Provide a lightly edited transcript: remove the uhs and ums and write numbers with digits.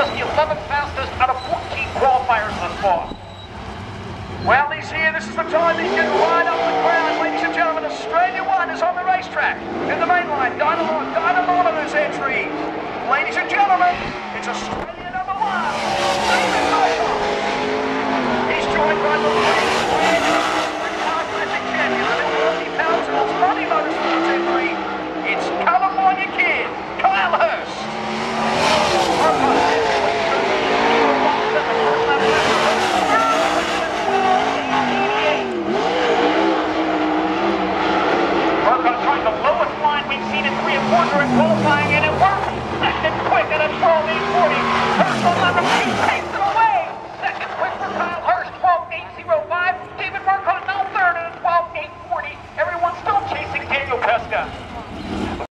just the 11th fastest out of 14 qualifiers thus far. Well, he's here. This is the time he's getting right up the ground. Ladies and gentlemen, Australia 1 is on the racetrack. In the main line, dynamometer's entry. Ladies and gentlemen, it's Australia number 1. He's joined by the classic champion, the Milwaukee Power Tools Money Motorsports entry. It's California Kid, Kyle Hirst. The lowest line we've seen in 3 and 4 during qualifying, and it worked. Second quick at a 12.840. Hirst on the pace, takes it away. Second quick for Kyle Hirst, 12.805. David Marcotte now third at a 12.840. Everyone's still chasing Daniel Pesca.